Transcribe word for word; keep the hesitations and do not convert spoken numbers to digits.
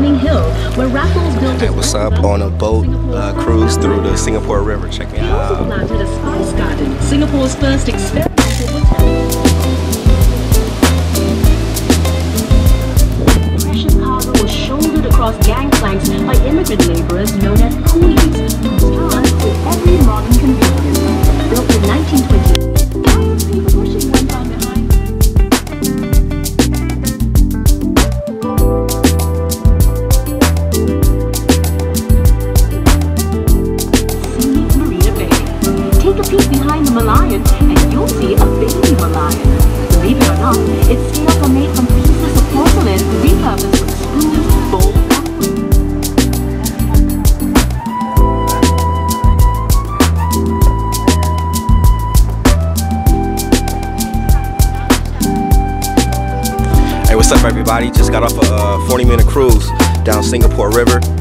stunning hill where Raffles built. Hey, what's up? On a boat uh, cruise through the Singapore River. Check it He also out. planted a spice garden, Singapore's first experimental botanic. Precious cargo was shouldered across gangplanks by immigrant laborers known as coolies, whose task with every modern convenience. Built in nineteen twenty. Pushing one down behind. Scenic Marina Bay. Take a peek behind the Malayan and you'll see a baby Malayan. Believe it or not, its scales are made from pieces of porcelain repurposed for screws, bowl, and Hey, what's up, everybody? Just got off a uh, forty minute cruise down Singapore River.